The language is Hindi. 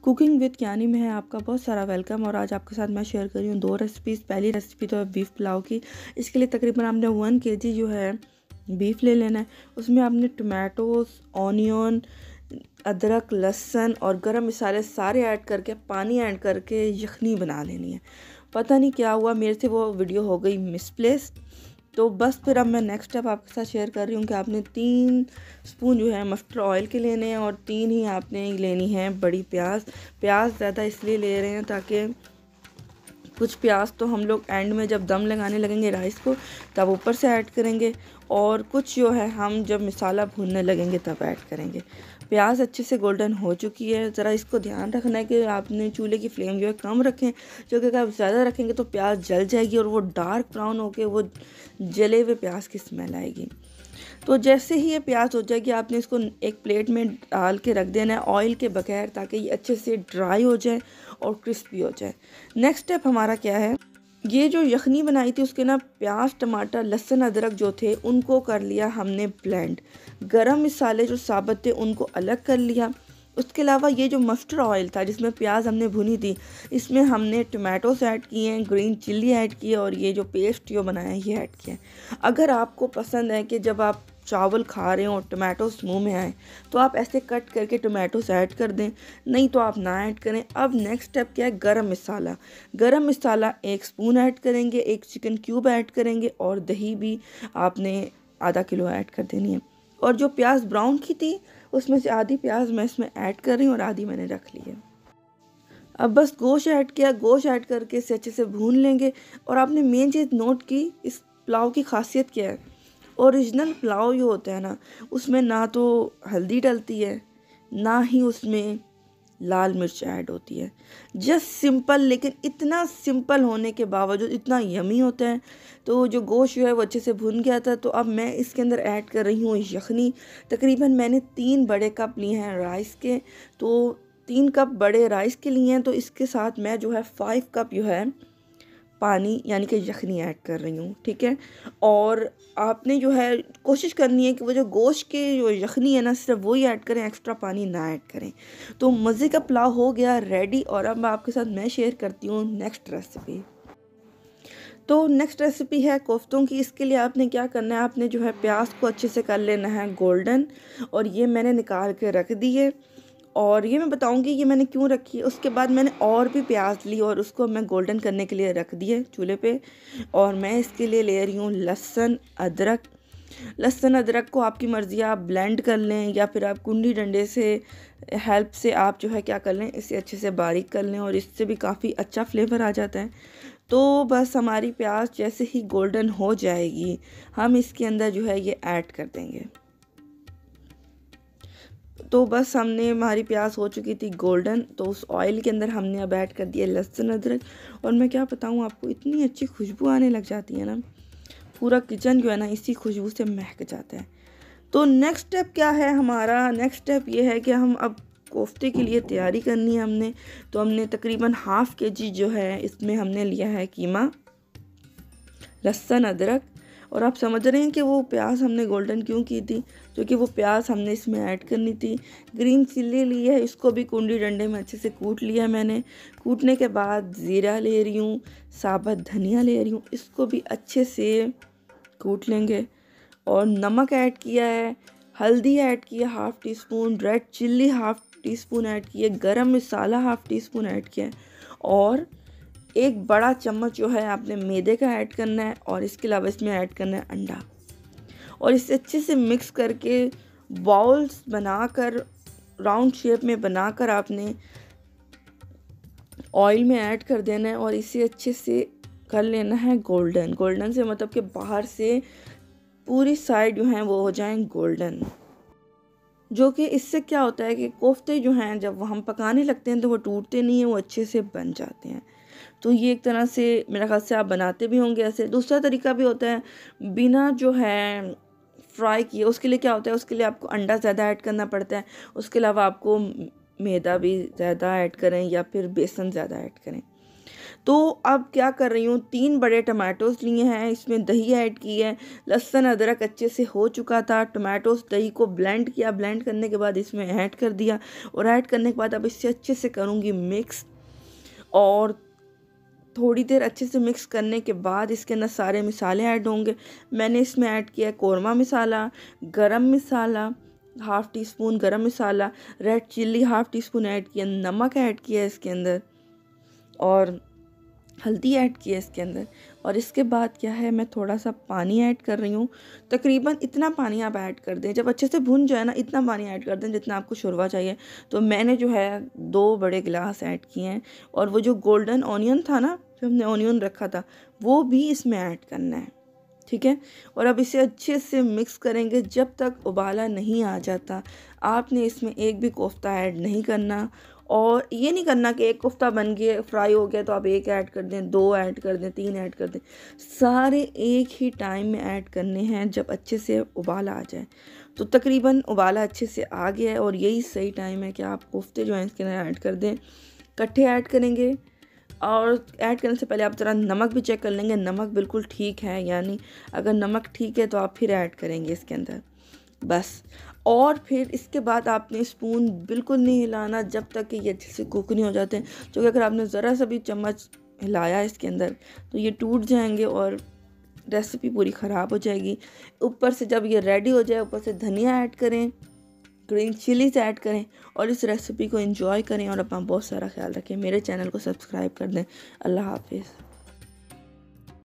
कुकिंग विद यानी में है आपका बहुत सारा वेलकम। और आज आपके साथ मैं शेयर कर रही हूँ 2 रेसिपीज़। पहली रेसिपी तो है बीफ पुलाव की। इसके लिए तकरीबन आपने 1 kg जो है बीफ ले लेना है। उसमें आपने टमाटोज, ऑनियन, अदरक, लहसुन और गरम मसाले सारे ऐड करके पानी ऐड करके यखनी बना लेनी है। पता नहीं क्या हुआ, मेरे से वो वीडियो हो गई मिसप्लेस। तो बस फिर अब मैं नेक्स्ट स्टेप आपके साथ शेयर कर रही हूँ कि आपने 3 स्पून जो है मस्टर्ड ऑयल के लेने हैं और 3 ही आपने लेनी है बड़ी प्याज। प्याज ज़्यादा इसलिए ले रहे हैं ताकि कुछ प्याज तो हम लोग एंड में जब दम लगाने लगेंगे राइस को तब ऊपर से ऐड करेंगे, और कुछ जो है हम जब मसाला भूनने लगेंगे तब ऐड करेंगे। प्याज अच्छे से गोल्डन हो चुकी है। ज़रा इसको ध्यान रखना है कि आपने चूल्हे की फ्लेम जो है कम रखें, क्योंकि अगर आप ज़्यादा रखेंगे तो प्याज जल जाएगी और वो डार्क ब्राउन होके वो जले हुए प्याज की स्मेल आएगी। तो जैसे ही ये प्याज हो जाएगी आपने इसको एक प्लेट में डाल के रख देना है ऑयल के बगैर, ताकि ये अच्छे से ड्राई हो जाए और क्रिस्पी हो जाए। नेक्स्ट स्टेप हमारा क्या है, ये जो यखनी बनाई थी उसके ना प्याज, टमाटर, लहसुन, अदरक जो थे उनको कर लिया हमने ब्लेंड। गरम मसाले जो साबुत थे उनको अलग कर लिया। उसके अलावा ये जो मस्टर्ड ऑयल था जिसमें प्याज हमने भुनी थी, इसमें हमने टमाटोस ऐड किए हैं, ग्रीन चिल्ली ऐड की है और ये जो पेस्ट जो बनाया है ये ऐड किया है। अगर आपको पसंद है कि जब आप चावल खा रहे हो टमाटोस मुंह में आए तो आप ऐसे कट करके टमाटोस ऐड कर दें, नहीं तो आप ना ऐड करें। अब नेक्स्ट स्टेप क्या है, गरम मसाला। गरम मसाला 1 स्पून ऐड करेंगे, 1 चिकन क्यूब ऐड करेंगे और दही भी आपने आधा किलो ऐड कर देनी है। और जो प्याज ब्राउन की थी उसमें से आधी प्याज मैं इसमें ऐड कर रही हूँ और आधी मैंने रख ली है। अब बस गोश्त ऐड किया, गोश्त ऐड करके इसे अच्छे से भून लेंगे। और आपने मेन चीज़ नोट की, इस पुलाव की खासियत क्या है, ओरिजिनल पुलाव जो होता है ना उसमें ना तो हल्दी डलती है ना ही उसमें लाल मिर्च ऐड होती है। जस्ट सिंपल, लेकिन इतना सिंपल होने के बावजूद इतना यमी होता है। तो जो गोश्त जो है वो अच्छे से भुन गया था। तो अब मैं इसके अंदर ऐड कर रही हूँ यखनी। तकरीबन मैंने 3 बड़े कप लिए हैं राइस के, तो 3 कप बड़े राइस के लिए हैं, तो इसके साथ मैं जो है 5 कप जो है पानी यानी कि यखनी ऐड कर रही हूँ। ठीक है, और आपने जो है कोशिश करनी है कि वो जो गोश्त के जो यखनी है ना सिर्फ वही ऐड करें, एक्स्ट्रा पानी ना ऐड करें। तो मज़े का पुलाव हो गया रेडी। और अब आपके साथ मैं शेयर करती हूँ नेक्स्ट रेसिपी। तो नेक्स्ट रेसिपी है कोफ्तों की। इसके लिए आपने क्या करना है, आपने जो है प्याज को अच्छे से कर लेना है गोल्डन, और ये मैंने निकाल के रख दी है और ये मैं बताऊंगी ये मैंने क्यों रखी है। उसके बाद मैंने और भी प्याज ली और उसको मैं गोल्डन करने के लिए रख दिए चूल्हे पे। और मैं इसके लिए ले रही हूँ लहसुन, अदरक। लहसुन अदरक को आपकी मर्ज़ी, आप ब्लेंड कर लें या फिर आप कुंडी डंडे से हेल्प से आप जो है क्या कर लें, इसे अच्छे से बारीक कर लें और इससे भी काफ़ी अच्छा फ्लेवर आ जाता है। तो बस हमारी प्याज जैसे ही गोल्डन हो जाएगी हम इसके अंदर जो है ये ऐड कर देंगे। तो बस हमने हमारी प्याज हो चुकी थी गोल्डन, तो उस ऑयल के अंदर हमने अब ऐड कर दिया लहसुन अदरक। और मैं क्या बताऊँ आपको, इतनी अच्छी खुशबू आने लग जाती है ना, पूरा किचन जो है ना इसी खुशबू से महक जाता है। तो नेक्स्ट स्टेप क्या है हमारा, नेक्स्ट स्टेप ये है कि हम अब कोफ्ते के लिए तैयारी करनी है हमने। तो हमने तकरीबन ½ kg जो है इसमें हमने लिया है कीमा, लहसुन, अदरक। और आप समझ रहे हैं कि वो प्याज हमने गोल्डन क्यों की थी, क्योंकि वो प्याज हमने इसमें ऐड करनी थी। ग्रीन चिल्ली ली है, इसको भी कुंडी डंडे में अच्छे से कूट लिया मैंने। कूटने के बाद ज़ीरा ले रही हूँ, साबुत धनिया ले रही हूँ, इसको भी अच्छे से कूट लेंगे। और नमक ऐड किया है, हल्दी ऐड की है ½ teaspoon, red chilli ½ teaspoon add की है, गरम मसाला ½ टीस्पून ऐड किया है, और 1 बड़ा चम्मच जो है आपने मैदे का ऐड करना है। और इसके अलावा इसमें ऐड करना है अंडा। और इसे अच्छे से मिक्स करके बॉल्स बनाकर राउंड शेप में बनाकर आपने ऑयल में ऐड कर देना है और इसे अच्छे से कर लेना है गोल्डन। गोल्डन से मतलब कि बाहर से पूरी साइड जो हैं वो हो जाएं गोल्डन, जो कि इससे क्या होता है कि कोफ्ते जो हैं जब हम पकाने लगते हैं तो वो टूटते नहीं हैं, वो अच्छे से बन जाते हैं। तो ये एक तरह से मेरा ख्याल से आप बनाते भी होंगे ऐसे। दूसरा तरीका भी होता है बिना जो है फ्राई किए, उसके लिए क्या होता है, उसके लिए आपको अंडा ज़्यादा ऐड करना पड़ता है, उसके अलावा आपको मैदा भी ज़्यादा ऐड करें या फिर बेसन ज़्यादा ऐड करें। तो अब क्या कर रही हूँ, 3 बड़े टमाटोज़ लिए हैं, इसमें दही ऐड की है, लहसुन अदरक अच्छे से हो चुका था, टमाटोज़ दही को ब्लेंड किया, ब्लेंड करने के बाद इसमें ऐड कर दिया और ऐड करने के बाद अब इसे अच्छे से करूँगी मिक्स। और थोड़ी देर अच्छे से मिक्स करने के बाद इसके अंदर सारे मसाले ऐड होंगे। मैंने इसमें ऐड किया है कौरमा मसाला, गरम मसाला, half teaspoon garam masala, red chilli half teaspoon add किया, नमक ऐड किया इसके अंदर और हल्दी ऐड की है इसके अंदर। और इसके बाद क्या है, मैं थोड़ा सा पानी ऐड कर रही हूँ। तकरीबन इतना पानी आप ऐड कर दें, जब अच्छे से भुन जाए ना इतना पानी ऐड कर दें जितना आपको शोरबा चाहिए। तो मैंने जो है 2 बड़े गिलास ऐड किए हैं और वो जो गोल्डन ऑनियन था ना, जो हमने ऑनियन रखा था, वो भी इसमें ऐड करना है, ठीक है। और अब इसे अच्छे से मिक्स करेंगे जब तक उबाला नहीं आ जाता। आपने इसमें एक भी कोफ्ता ऐड नहीं करना और ये नहीं करना कि एक कोफ्ता बन गया फ्राई हो गया तो आप 1 ऐड कर दें, 2 ऐड कर दें, 3 ऐड कर दें। सारे एक ही टाइम में ऐड करने हैं जब अच्छे से उबाला आ जाए। तो तकरीबन उबाला अच्छे से आ गया है और यही सही टाइम है कि आप कोफ्ते जो हैं इसके अंदर ऐड कर दें। इकट्ठे ऐड करेंगे और ऐड करने से पहले आप ज़रा नमक भी चेक कर लेंगे, नमक बिल्कुल ठीक है, यानी अगर नमक ठीक है तो आप फिर ऐड करेंगे इसके अंदर बस। और फिर इसके बाद आपने स्पून बिल्कुल नहीं हिलाना जब तक कि ये अच्छे से कुक नहीं हो जाते हैं, क्योंकि अगर आपने ज़रा सा भी चम्मच हिलाया इसके अंदर तो ये टूट जाएंगे और रेसिपी पूरी ख़राब हो जाएगी। ऊपर से जब ये रेडी हो जाए ऊपर से धनिया ऐड करें, ग्रीन चिलीज ऐड करें और इस रेसिपी को एंजॉय करें और अपना बहुत सारा ख्याल रखें। मेरे चैनल को सब्सक्राइब कर दें। अल्लाह हाफिज़।